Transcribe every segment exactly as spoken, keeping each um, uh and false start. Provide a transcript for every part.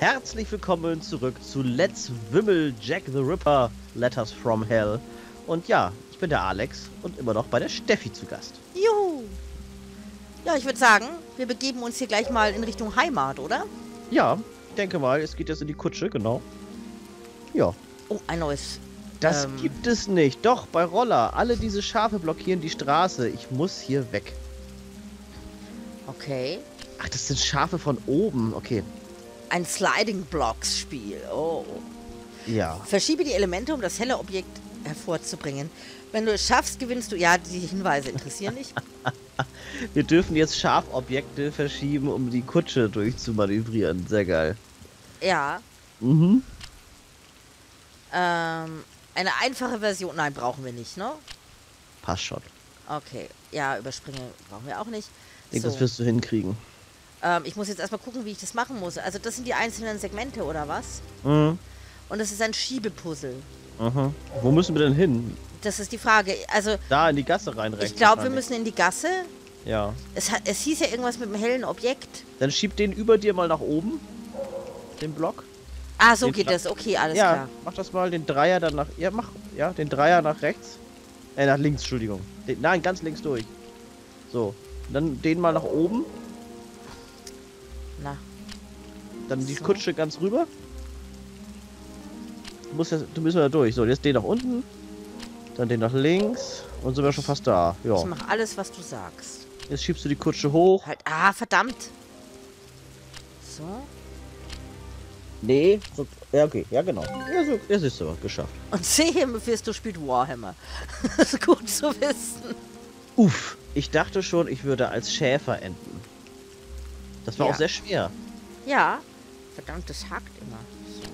Herzlich willkommen zurück zu Let's Wimmel Jack the Ripper Letters from Hell. Und ja, ich bin der Alex und immer noch bei der Steffi zu Gast. Juhu! Ja, ich würde sagen, wir begeben uns hier gleich mal in Richtung Heimat, oder? Ja, ich denke mal, es geht jetzt in die Kutsche, genau. Ja. Oh, ein neues. Das ähm, gibt es nicht. Doch, bei Roller. Alle diese Schafe blockieren die Straße. Ich muss hier weg. Okay. Ach, das sind Schafe von oben. Okay. Ein Sliding Blocks Spiel. Oh. Ja. Verschiebe die Elemente, um das helle Objekt hervorzubringen. Wenn du es schaffst, gewinnst du... Ja, die Hinweise interessieren dich. Wir dürfen jetzt Schafobjekte verschieben, um die Kutsche durchzumanövrieren. Sehr geil. Ja. Mhm. Ähm, eine einfache Version... Nein, brauchen wir nicht, ne? Passt schon. Okay. Ja, überspringen brauchen wir auch nicht. Ich denke, So. das wirst du hinkriegen. Ähm, ich muss jetzt erstmal gucken, wie ich das machen muss. Also das sind die einzelnen Segmente, oder was? Mhm. Und das ist ein Schiebepuzzle. Mhm. Wo müssen wir denn hin? Das ist die Frage. Also, Da in die Gasse rein rechts. ich glaube, wir wahrscheinlich. müssen in die Gasse. Ja. Es, hat, es hieß ja irgendwas mit einem hellen Objekt. Dann schieb den über dir mal nach oben. Den Block. Ah, so Den geht Dra- das. Okay, alles ja, klar. mach das mal. Den Dreier dann nach... Ja, mach. Ja, den Dreier nach rechts. Äh, nach links, Entschuldigung. Den, nein, ganz links durch. So. Dann den mal nach oben. Na, Dann die So. Kutsche ganz rüber. Du musst, ja, du müssen da durch. So, jetzt den nach unten. Dann den nach links. Und sind wir schon fast da. Ja. ich mache alles, was du sagst. Jetzt schiebst du die Kutsche hoch. Halt, ah, verdammt. So. Nee. So, ja, okay. Ja, genau. Ja, so, jetzt ist es geschafft. Und sehe, Mephisto spielt Warhammer. Das ist gut zu wissen. Uff. Ich dachte schon, ich würde als Schäfer enden. Das war Ja. auch sehr schwer. Ja. Verdammt, das hakt immer. So.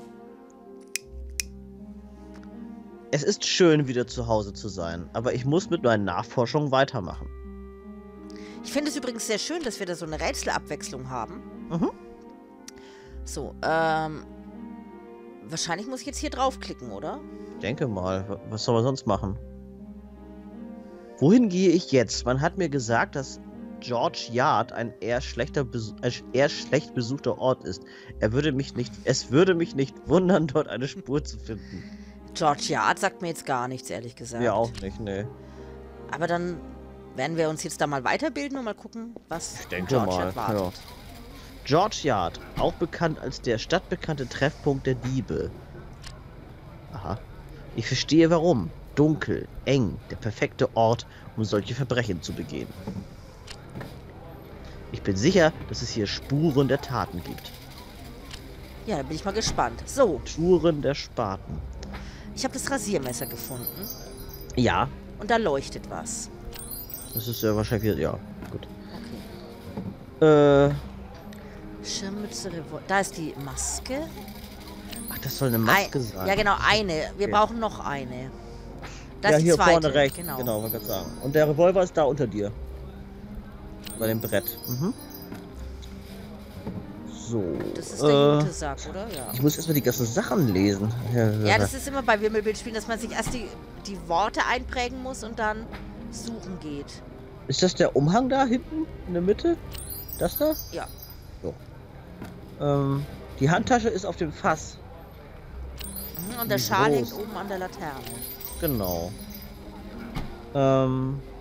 Es ist schön, wieder zu Hause zu sein, aber ich muss mit meinen Nachforschungen weitermachen. Ich finde es übrigens sehr schön, dass wir da so eine Rätselabwechslung haben. Mhm. So, ähm... wahrscheinlich muss ich jetzt hier draufklicken, oder? Denke mal, wa- was soll man sonst machen? Wohin gehe ich jetzt? Man hat mir gesagt, dass George Yard ein eher schlechter Besu ein eher schlecht besuchter Ort ist. Er würde mich nicht, es würde mich nicht wundern, dort eine Spur zu finden. George Yard sagt mir jetzt gar nichts, ehrlich gesagt. Ja, auch nicht, ne. Aber dann werden wir uns jetzt da mal weiterbilden und mal gucken, was Ich denke George mal, Yard wartet. ja. George Yard, auch bekannt als der stadtbekannte Treffpunkt der Diebe. Aha. Ich verstehe warum. Dunkel, eng, der perfekte Ort, um solche Verbrechen zu begehen. Ich bin sicher, dass es hier Spuren der Taten gibt. Ja, da bin ich mal gespannt. So, Spuren der Spaten. ich habe das Rasiermesser gefunden Ja, und da leuchtet was. das ist ja wahrscheinlich, ja, gut. Okay. Äh, Schirmmütze, Revol Da ist die Maske. ach, das soll eine Maske Ein, sein. ja, genau, eine. Wir Okay. brauchen noch eine. Da ja, ist die hier zweite. vorne rechts. Genau. Genau, wollte ich gerade sagen. Und der Revolver ist da unter dir. Bei dem Brett. Mhm. So. Das ist der äh, Jutesack, oder? Ja. Ich muss erstmal die ganzen Sachen lesen. Ja, Ja, das ist immer bei Wimmelbildspielen, dass man sich erst die, die Worte einprägen muss und dann suchen geht. ist das der Umhang da hinten? In der Mitte? Das da? Ja. So. Ähm, die Handtasche ist auf dem Fass. Mhm, und der Wie Schal hängt groß? oben an der Laterne. Genau. Ähm,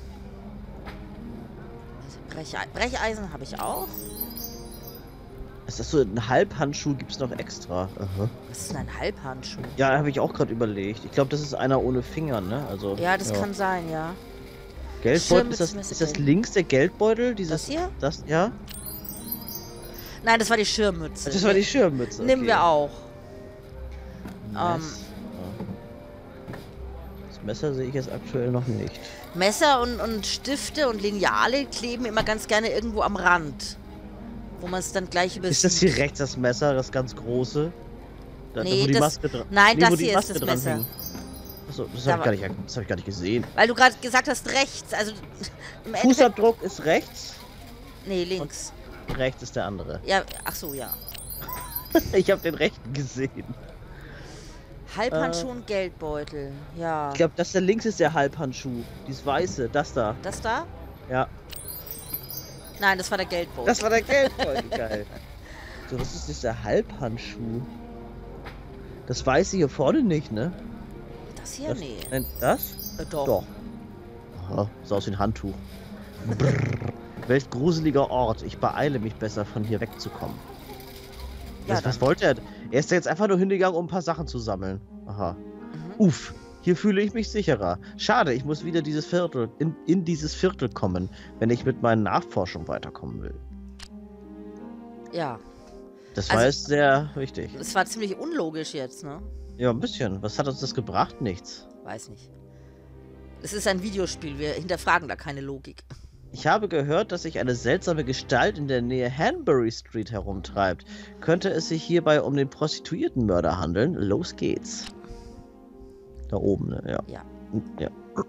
Breche Brecheisen habe ich auch. ist das so ein Halbhandschuh? Gibt es noch extra? Aha. Was ist denn ein Halbhandschuh? Ja, habe ich auch gerade überlegt. Ich glaube, das ist einer ohne Finger, ne? Also, Ja, das kann sein, ja. Geldbeutel, ist das, Schirmmütze ist das mitbringen. links der Geldbeutel? Dieses, Das hier? Das, ja? Nein, das war die Schirmmütze. Das war die Schirmmütze. Nehmen wir auch. Mess- Ähm. ja. Das Messer sehe ich jetzt aktuell noch nicht. Messer und, und Stifte und Lineale kleben immer ganz gerne irgendwo am Rand. Wo man es dann gleich übersieht. Ist das hier rechts das Messer, das ganz große? Da, Nee, wo die das- Maske dran. nein, nee, das wo die hier ist Maske das dran Messer. hing. Achso, das Da habe ich, war- gar nicht- das hab ich gar nicht gesehen. Weil du gerade gesagt hast, rechts. Also im Endeffekt. Fußabdruck ist rechts, Nee, links. rechts ist der andere. Ja, ach so, ja. Ich habe den rechten gesehen. Halbhandschuh und Geldbeutel. Ja. Ich glaube, das da links ist der Halbhandschuh. Dieses weiße, das da. Das da? Ja. Nein, das war der Geldbeutel. Das war der Geldbeutel, geil. Was ist dieser Halbhandschuh? Das weiß ich hier vorne nicht, ne? Das hier? Das, Nee. Nennt das? Äh, doch. Doch. Aha, sah aus wie ein Handtuch. Brrr. Welch gruseliger Ort. Ich beeile mich besser, von hier wegzukommen. Ja, was, was dann. wollte er? Er ist ja jetzt einfach nur hingegangen, um ein paar Sachen zu sammeln. Aha. Mhm. Uff, hier fühle ich mich sicherer. Schade, ich muss wieder dieses Viertel, in, in dieses Viertel kommen, wenn ich mit meinen Nachforschungen weiterkommen will. Ja. Das Also- war jetzt sehr wichtig. Es war ziemlich unlogisch jetzt, ne? Ja, ein bisschen. Was hat uns das gebracht? Nichts. Weiß nicht. Es ist ein Videospiel, wir hinterfragen da keine Logik. Ich habe gehört, dass sich eine seltsame Gestalt in der Nähe Hanbury Street herumtreibt. Könnte es sich hierbei um den Prostituiertenmörder handeln? Los geht's. Da oben, ne? Ja. Ja. Ja.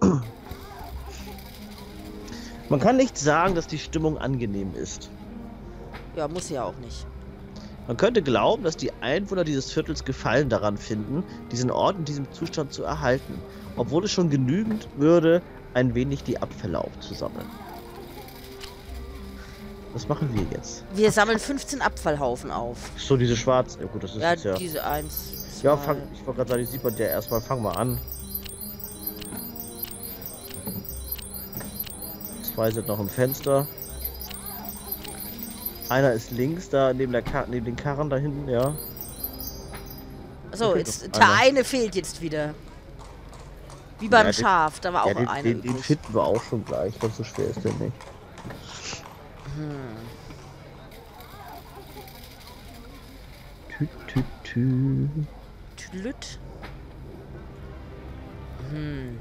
Man kann nicht sagen, dass die Stimmung angenehm ist. Ja, muss ja auch nicht. Man könnte glauben, dass die Einwohner dieses Viertels Gefallen daran finden, diesen Ort in diesem Zustand zu erhalten, obwohl es schon genügend würde, ein wenig die Abfälle aufzusammeln. Was machen wir jetzt? Wir sammeln fünfzehn Abfallhaufen auf. So, diese schwarzen. Ja gut, das ist Ja, jetzt ja... diese eins, zwei. Ja, fang, ich wollte gerade sagen, die sieht man ja erstmal. Fang mal an. Zwei sind noch im Fenster. Einer ist links, da neben, der Kar neben den Karren da hinten, ja. So, Okay, jetzt doch, der einer. eine fehlt jetzt wieder. Wie beim Ja, den- Schaf, da war auch ja, den, einer den, den übrig. finden wir auch schon gleich. Ganz so schwer ist der nicht. Hm. Tü, tü, tü. Tüdelüt. Hm.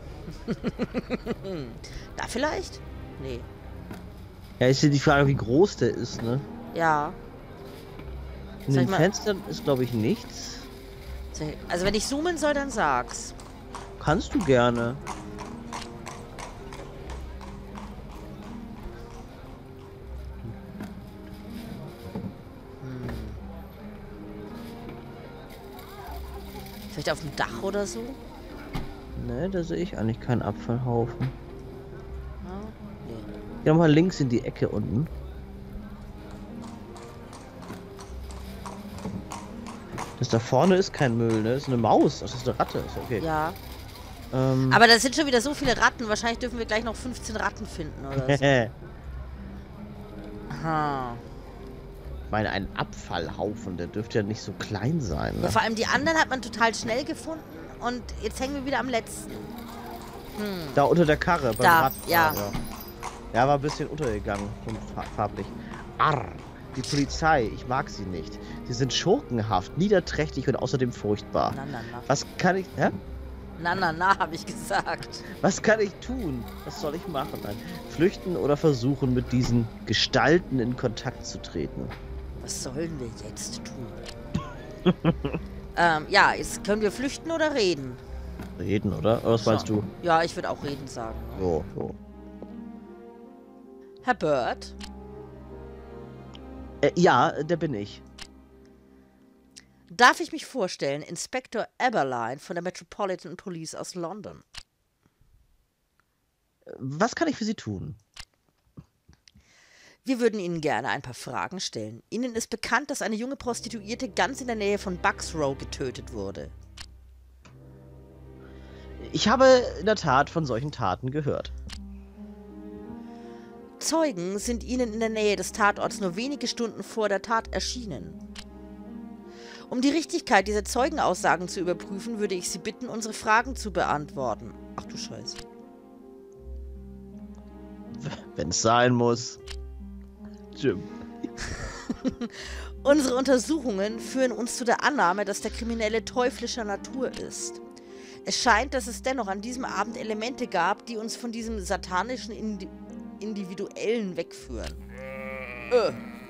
Da vielleicht? Nee. Ja, ist ja die Frage, wie groß der ist, ne? Ja. In Soll den ich mal- Fenstern ist, glaube ich, nichts. Also wenn ich zoomen soll, dann sag's. Kannst du gerne. Hm. Vielleicht auf dem Dach oder so? Ne, da sehe ich eigentlich keinen Abfallhaufen. Ja, nee. Geh doch mal links in die Ecke unten. Das da vorne ist kein Müll, ne? Das ist eine Maus. Ach, das ist eine Ratte. Ist okay. Ja. Ähm, Aber da sind schon wieder so viele Ratten. Wahrscheinlich dürfen wir gleich noch fünfzehn Ratten finden oder so. Aha. ich meine, ein Abfallhaufen, der dürfte ja nicht so klein sein, Ja, ne? vor allem die anderen hat man total schnell gefunden. Und jetzt hängen wir wieder am letzten. Hm. Da unter der Karre, beim Da, Rad. ja. ja. Ja, war ein bisschen untergegangen, vom fa- farblich. Arr, die Polizei, ich mag sie nicht. Sie sind schurkenhaft, niederträchtig und außerdem furchtbar. Na, na, na. Was kann ich, hä? Na, na, na, habe ich gesagt. Was kann ich tun? Was soll ich machen? Nein. Flüchten oder versuchen, mit diesen Gestalten in Kontakt zu treten? Was sollen wir jetzt tun? ähm, ja, jetzt können wir flüchten oder reden? Reden, oder? Oder was So. meinst du? Ja, ich würde auch reden sagen. Jo, jo. Herr Bird, Äh, ja, der bin ich. darf ich mich vorstellen, Inspektor Eberline von der Metropolitan Police aus London. Was kann ich für Sie tun? Wir würden Ihnen gerne ein paar Fragen stellen. Ihnen ist bekannt, dass eine junge Prostituierte ganz in der Nähe von Bucks Row getötet wurde. Ich habe in der Tat von solchen Taten gehört. Zeugen sind Ihnen in der Nähe des Tatorts nur wenige Stunden vor der Tat erschienen. Um die Richtigkeit dieser Zeugenaussagen zu überprüfen, würde ich Sie bitten, unsere Fragen zu beantworten. Ach du Scheiße. Wenn es sein muss. Jim. Unsere Untersuchungen führen uns zu der Annahme, dass der Kriminelle teuflischer Natur ist. Es scheint, dass es dennoch an diesem Abend Elemente gab, die uns von diesem satanischen Indi Individuellen wegführen. Äh.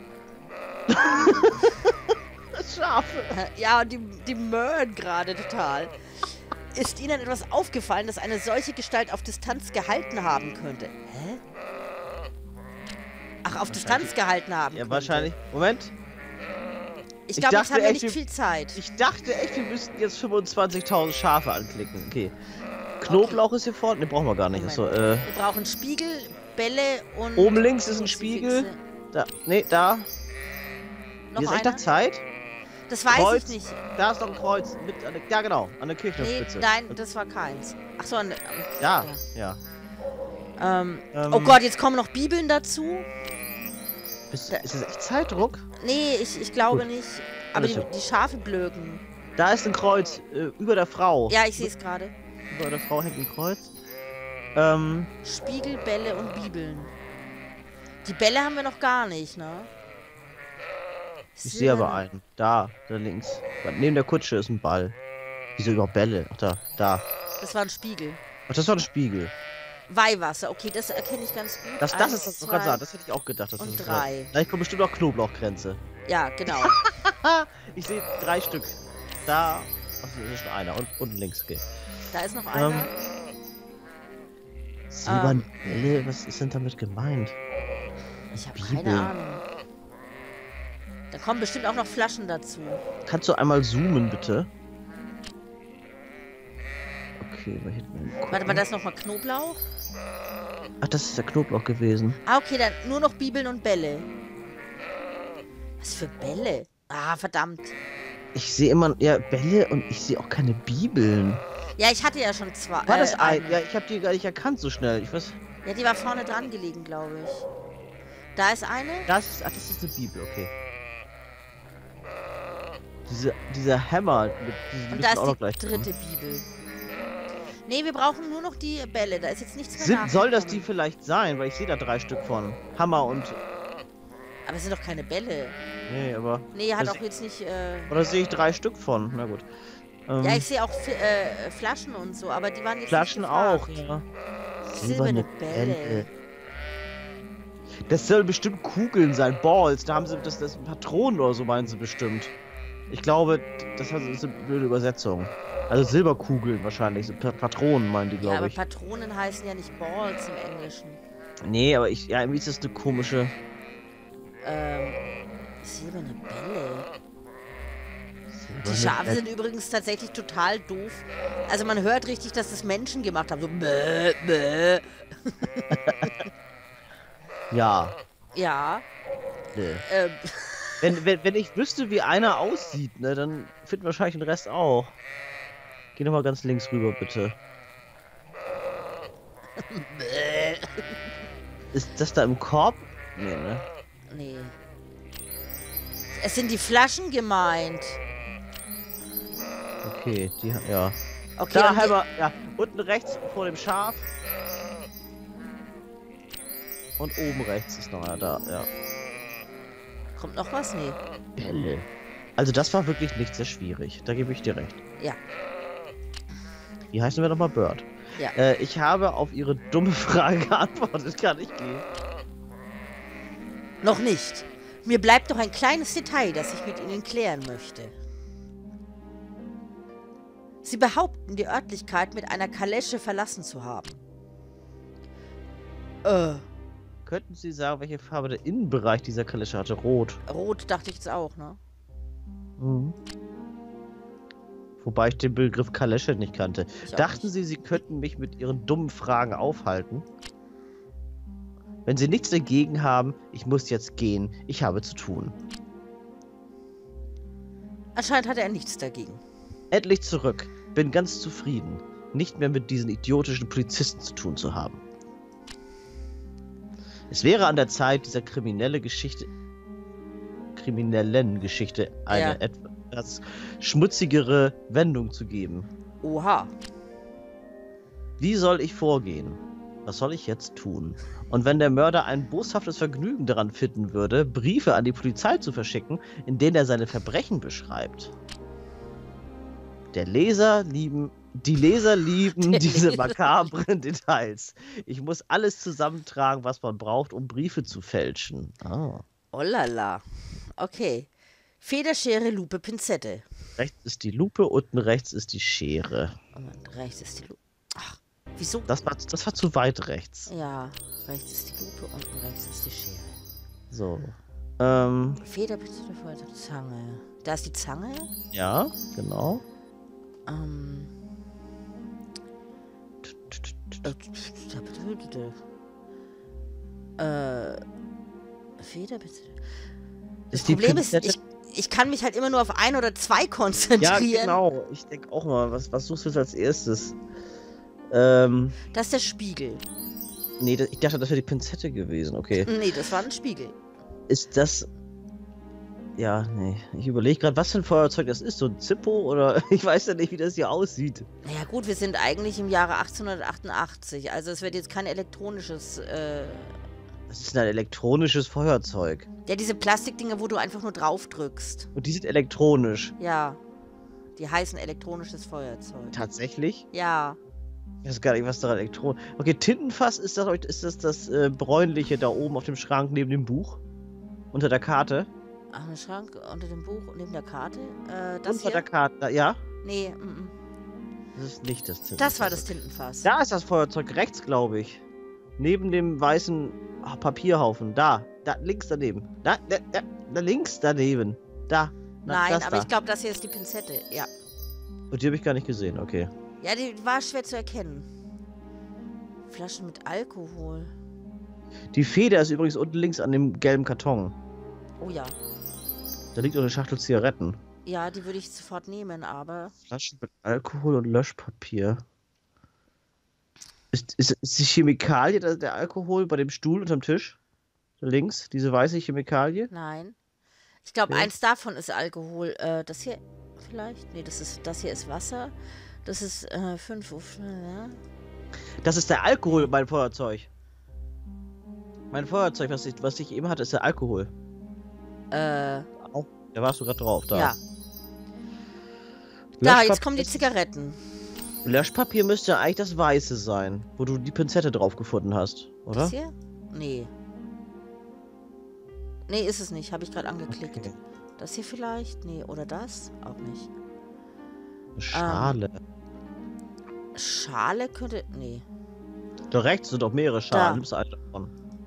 Schafe. Ja, und die, die möhren gerade total. Ist Ihnen etwas aufgefallen, das eine solche Gestalt auf Distanz gehalten haben könnte? Hä? Ach, auf Distanz gehalten haben Ja, könnte. wahrscheinlich. Moment. Ich Ich glaube, jetzt dachte haben wir echt, nicht wir- viel Zeit. Ich dachte echt, wir müssten jetzt fünfundzwanzigtausend Schafe anklicken. Okay. Knoblauch ist hier vorne. Ne, brauchen wir gar nicht. Moment. Achso, äh. Wir brauchen Spiegel, Bälle und... Oben links ist ein Kruzifixe. Spiegel. Da. Ne, da. Noch Hier ist echt einer? noch Zeit. Das weiß Kreuz. ich nicht. Da ist noch ein Kreuz. Mit an der, ja, genau. An der Nee, Kirchturmspitze. nein, das war keins. Ach so, an, Ja, ja. Ähm, Ähm, oh Gott, jetzt kommen noch Bibeln dazu. Ist, Da- ist das echt Zeitdruck? Nee, ich, ich glaube Gut. nicht. Aber die, Alles gut. die Schafe blöken. Da ist ein Kreuz äh, über der Frau. Ja, ich sehe es gerade. Über der Frau hängt ein Kreuz. Ähm, Spiegel, Bälle und Bibeln. Die Bälle haben wir noch gar nicht, ne? ich sehe aber Silberne- einen. Da, da links. Neben der Kutsche ist ein Ball. Wieso überhaupt Bälle? Ach, da, da. Das war ein Spiegel. Ach, das war ein Spiegel. Weihwasser, okay, das erkenne ich ganz gut. Das, das Eins, ist das, zwei sagen, das hätte ich auch gedacht. Dass und das drei. Gleich kommt bestimmt auch Knoblauchgrenze. Ja, genau. Ich sehe drei Stück. Da. Achso, das ist schon einer. Und unten links, okay. Da ist noch einer. Ähm, Silberne Bälle, was ist denn damit gemeint? Ich habe Bibel. keine Ahnung. Da kommen bestimmt auch noch Flaschen dazu. Kannst du einmal zoomen, bitte? Okay, mal hinten. Warte mal, da ist noch mal Knoblauch. Ach, das ist der Knoblauch gewesen. Ah, okay, dann nur noch Bibeln und Bälle. Was für Bälle? Ah, verdammt. Ich sehe immer, ja, Bälle und ich sehe auch keine Bibeln. Ja, ich hatte ja schon zwei. War das äh, ein? eine. Ja, ich habe die gar nicht erkannt so schnell. Ich weiß. Ja, die war vorne dran gelegen, glaube ich. Da ist eine. Das ist, ach, das ist eine Bibel, okay. Diese, dieser Hammer, mit, die, die Und müssen da ist auch noch die gleich kommen. dritte Bibel. Nee, wir brauchen nur noch die Bälle. Da ist jetzt nichts mehr Sind, soll das die nachgekommen. vielleicht sein? Weil ich sehe da drei Stück von. Hammer und. Aber es sind doch keine Bälle. Nee, aber. Nee, hat Das- auch jetzt nicht... Äh... Oder sehe ich drei Stück von? Na gut. Ähm, Ja, ich sehe auch Fi- äh, Flaschen und so, aber die waren jetzt Flaschen nicht auch, gefragt. ja. Silberne Bälle. Das soll bestimmt Kugeln sein, Balls. Da haben sie das, das Patronen oder so, meinen sie bestimmt. Ich glaube, das ist eine blöde Übersetzung. Also Silberkugeln wahrscheinlich, so Pa- Patronen meinen die, Ja, glaube aber ich. Patronen heißen ja nicht Balls im Englischen. Nee, aber ich, ja, irgendwie ist das eine komische. Ähm, silberne Bälle. Die Silberne Schafe Bälle. sind übrigens tatsächlich total doof. Also man hört richtig, dass das Menschen gemacht haben. So bäh, bäh. Ja. Ja. Nee. Ähm, Wenn, wenn, wenn ich wüsste, wie einer aussieht, ne, dann finden wir wahrscheinlich den Rest auch. Geh nochmal ganz links rüber, bitte. bäh. Ist das da im Korb? Nee, ne? Nee. Es sind die Flaschen gemeint. Okay, die, ja. Okay, Da und die- haben wir, ja, unten rechts vor dem Schaf. Und oben rechts ist noch einer da, ja. kommt noch was? Nee. Bälle. Also das war wirklich nicht sehr schwierig. Da gebe ich dir recht. Ja. Wie heißen wir nochmal Bird? Ja. Äh, ich habe auf Ihre dumme Frage geantwortet. Kann ich gehen? Noch nicht. Mir bleibt noch ein kleines Detail, das ich mit Ihnen klären möchte. Sie behaupten, die Örtlichkeit mit einer Kalesche verlassen zu haben. Äh, Könnten Sie sagen, welche Farbe der Innenbereich dieser Kalesche hatte? Rot. rot dachte ich jetzt auch, ne? Mhm. Wobei ich den Begriff Kalesche nicht kannte. Ich auch Dachten nicht. Sie, Sie könnten mich mit Ihren dummen Fragen aufhalten? Wenn Sie nichts dagegen haben, ich muss jetzt gehen. Ich habe zu tun. Anscheinend hatte er nichts dagegen. Endlich zurück. Bin ganz zufrieden. Nicht mehr mit diesen idiotischen Polizisten zu tun zu haben. Es wäre an der Zeit, dieser kriminelle Geschichte, kriminellen Geschichte eine Ja. etwas schmutzigere Wendung zu geben. Oha. Wie soll ich vorgehen? Was soll ich jetzt tun? Und wenn der Mörder ein boshaftes Vergnügen daran finden würde, Briefe an die Polizei zu verschicken, in denen er seine Verbrechen beschreibt. Der Leser lieben, die Leser lieben Der diese Leser makabren Details. Ich muss alles zusammentragen, was man braucht, um Briefe zu fälschen. Ah. Oh la la. Okay. Federschere, Lupe, Pinzette. Rechts ist die Lupe, unten rechts ist die Schere. Und rechts ist die Lupe. Ach, wieso? Das war, das war zu weit rechts. Ja, rechts ist die Lupe, unten rechts ist die Schere. So. Ähm, Feder, Pinzette, Feuerzeug, Zange. Da ist die Zange. ja, genau. Ähm. Äh. Feder, Pinzette. Das Ist die Problem ist, Pinzette- ich, ich kann mich halt immer nur auf ein oder zwei konzentrieren. Ja, genau. Ich denke auch mal, was, was suchst du jetzt als erstes? Ähm, Das ist der Spiegel. nee, das, ich dachte, das wäre die Pinzette gewesen. Okay. Nee, das war ein Spiegel. Ist das... Ja, nee. Ich überlege gerade, was für ein Feuerzeug das ist. So ein Zippo oder... Ich weiß ja nicht, wie das hier aussieht. Naja gut, wir sind eigentlich im Jahre achtzehnhundertachtundachtzig. Also es wird jetzt kein elektronisches... Äh Das ist ein elektronisches Feuerzeug. ja, diese Plastikdinger, wo du einfach nur drauf drückst. Und die sind elektronisch. Ja. Die heißen elektronisches Feuerzeug. Tatsächlich? Ja. Ich weiß gar nicht, was daran elektronisch... Okay, Tintenfass, ist das ist das, das äh, bräunliche da oben auf dem Schrank neben dem Buch? Unter der Karte? Ach, ein Schrank unter dem Buch und neben der Karte? Äh, das Unter hier? der Karte, ja? Nee, mm, mm. Das ist nicht das Tintenfass. Das war das Tintenfass. Da ist das Feuerzeug rechts, glaube ich. Neben dem weißen ah, Papierhaufen. Da. Da, links daneben. Da, da, da, da links daneben. Da. Na, Nein, das aber da. ich glaube, das hier ist die Pinzette. Ja. Und die habe ich gar nicht gesehen, okay. Ja, die war schwer zu erkennen. Flaschen mit Alkohol. Die Feder ist übrigens unten links an dem gelben Karton. Oh ja. Da liegt auch eine Schachtel Zigaretten. Ja, die würde ich sofort nehmen, aber... Flaschen mit Alkohol und Löschpapier. Ist, ist, ist die Chemikalie, der, der Alkohol bei dem Stuhl unterm Tisch? Da links, diese weiße Chemikalie? Nein. Ich glaube, Ja. eins davon ist Alkohol. Äh, das hier vielleicht? Nee, das ist das hier ist Wasser. Das ist äh, fünf Uhr. Ja. Das ist der Alkohol, mein Feuerzeug. Mein Feuerzeug, was ich, was ich eben hatte, ist der Alkohol. Äh, Auch, da warst du gerade drauf, da. ja. Da, Löschpap- jetzt kommen die Zigaretten. Löschpapier müsste eigentlich das Weiße sein, wo du die Pinzette drauf gefunden hast, oder? Das hier? Nee. Nee, ist es nicht. Habe ich gerade angeklickt. Okay. Das hier vielleicht? Nee, oder das? Auch nicht. Eine Schale. Schale könnte... Nee. Da rechts sind doch mehrere Schalen. Da. Nimmst du eine davon.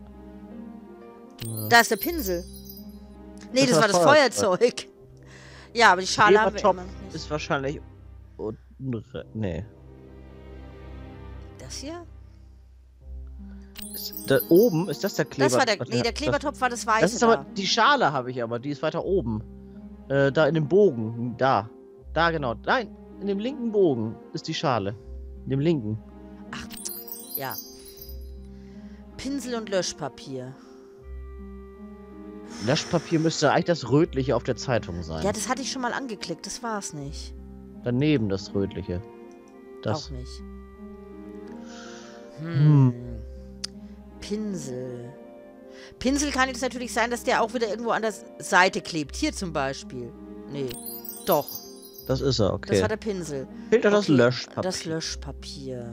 Ja. Da ist der Pinsel. Nee, Das das, war war das Feuerzeug. Feuerzeug. Ja, aber die Schale haben wir Klebertopf immer noch nicht. ist wahrscheinlich unten. re- Nee. Das hier? Ist da oben ist das der Kleber? Das war der... Warte, Nee, der das- Klebertopf war das Weiße Das ist aber da. die Schale habe ich aber, die ist weiter oben. Äh, da in dem Bogen, da. Da genau. Nein, in dem linken Bogen ist die Schale. In dem linken. Ja. Pinsel und Löschpapier. Löschpapier müsste eigentlich das rötliche auf der Zeitung sein. Ja, das hatte ich schon mal angeklickt. Das war's nicht. Daneben das rötliche. Das. Auch nicht. Hm. Hm. Pinsel. Pinsel kann jetzt natürlich sein, dass der auch wieder irgendwo an der Seite klebt. Hier zum Beispiel. Nee. Doch. Das ist er, okay. Das war der Pinsel. Fehlt doch das Okay, Löschpapier. Das Löschpapier.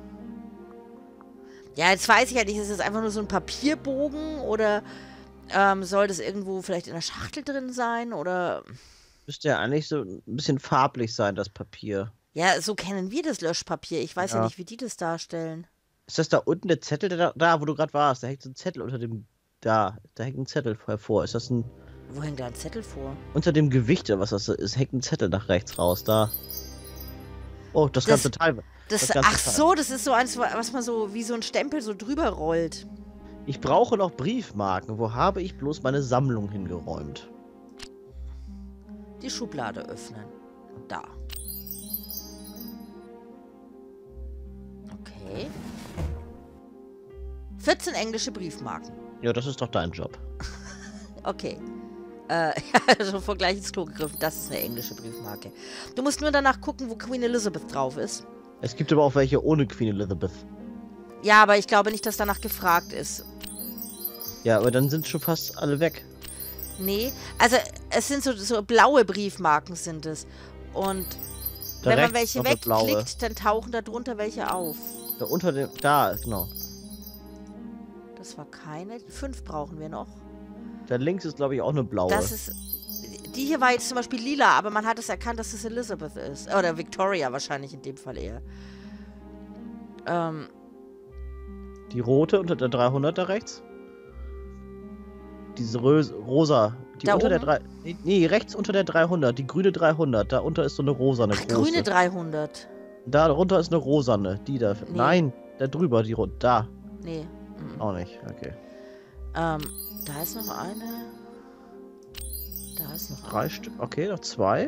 Ja, jetzt weiß ich ja nicht, ist das einfach nur so ein Papierbogen oder ähm, soll das irgendwo vielleicht in der Schachtel drin sein oder... Müsste ja eigentlich so ein bisschen farblich sein, das Papier. Ja, so kennen wir das Löschpapier. Ich weiß ja, Ja. nicht, wie die das darstellen. Ist das da unten der Zettel, der da, da wo du gerade warst? Da hängt so ein Zettel unter dem. Da, da hängt ein Zettel hervor. Ist das ein. Wo hängt da ein Zettel vor? Unter dem Gewicht, oder was das ist, hängt ein Zettel nach rechts raus. Da. Oh, das, Das- ganze Teil. Das, Das ganze ach Teil. so, das ist so eins, was man so wie so ein Stempel so drüber rollt. Ich brauche noch Briefmarken. Wo habe ich bloß meine Sammlung hingeräumt? Die Schublade öffnen. Da. Okay. vierzehn englische Briefmarken. Ja, das ist doch dein Job. Okay. Äh, ja, schon vor gleich ins Klo gegriffen. Das ist eine englische Briefmarke. Du musst nur danach gucken, wo Queen Elizabeth drauf ist. Es gibt aber auch welche ohne Queen Elizabeth. Ja, aber ich glaube nicht, dass danach gefragt ist. Ja, aber dann sind schon fast alle weg. Nee, also es sind so, so blaue Briefmarken sind es. Und Da wenn man rechts welche noch eine blaue. wegklickt, dann tauchen da drunter welche auf. Da unter dem. Da, genau. Das war keine. Fünf brauchen wir noch. Da links ist, glaube ich, auch eine blaue. Das ist. Die hier war jetzt zum Beispiel lila, aber man hat es erkannt, dass es Elizabeth ist. Oder Victoria wahrscheinlich in dem Fall eher. Ähm, Die rote unter der dreihundert da rechts. Diese Rö rosa. Die Da unter der oben? drei. Nee, nee, rechts unter der dreihundert. Die grüne dreihundert. Da unter ist so eine rosane ach, große. grüne dreihundert. Da drunter ist eine rosane. Die da. Nein, da drüber, die rot. Da. Nee. mhm. Auch nicht. Okay. Ähm, da ist noch eine. Jetzt noch Drei Stück. Okay, noch zwei.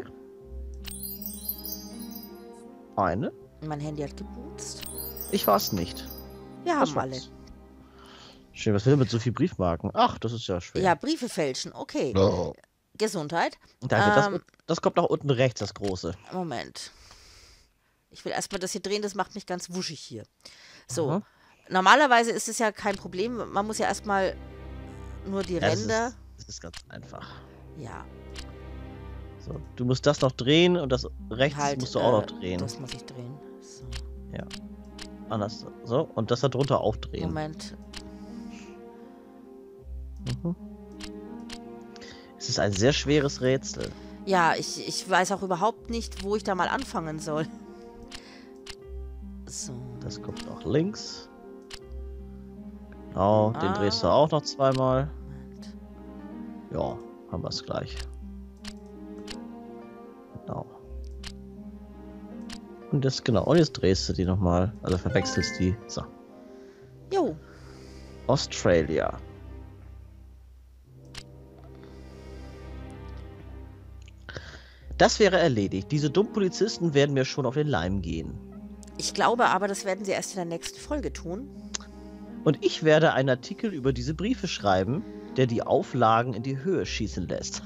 Eine. Mein Handy hat geboost. Ich war's nicht. Wir Das haben alle. war's. Schön, was will er mit so viel Briefmarken? Ach, das ist ja schwer. Ja, Briefe fälschen. Okay. Oh. Gesundheit. Danke, Ähm, das, das kommt nach unten rechts, das große. Moment. Ich will erstmal das hier drehen, das macht mich ganz wuschig hier. So. Aha. Normalerweise ist es ja kein Problem. Man muss ja erstmal nur die Ja, das Ränder. ist, das ist ganz einfach. Ja. So, du musst das noch drehen und das rechts Halt, musst du auch äh, noch drehen. Das muss ich drehen. So. Ja. Anders. So, und das da drunter auch drehen. Moment. Mhm. Es ist ein sehr schweres Rätsel. Ja, ich, ich weiß auch überhaupt nicht, wo ich da mal anfangen soll. So. Das kommt noch links. Genau, den Ah. drehst du auch noch zweimal. Moment. Ja, haben wir es gleich. Genau. Und das, genau, und jetzt drehst du die nochmal. Also verwechselst die. So. Jo. Australia. Das wäre erledigt. Diese dummen Polizisten werden mir schon auf den Leim gehen. Ich glaube aber, das werden sie erst in der nächsten Folge tun. Und ich werde einen Artikel über diese Briefe schreiben, der die Auflagen in die Höhe schießen lässt.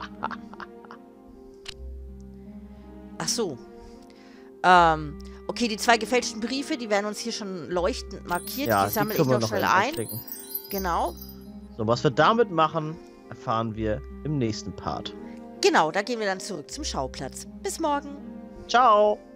Ach so. Ähm, okay, die zwei gefälschten Briefe, die werden uns hier schon leuchtend markiert. Ja, die sammle ich können wir noch schnell eben ein. anklicken. Genau. So, was wir damit machen, erfahren wir im nächsten Part. Genau, da gehen wir dann zurück zum Schauplatz. Bis morgen. Ciao!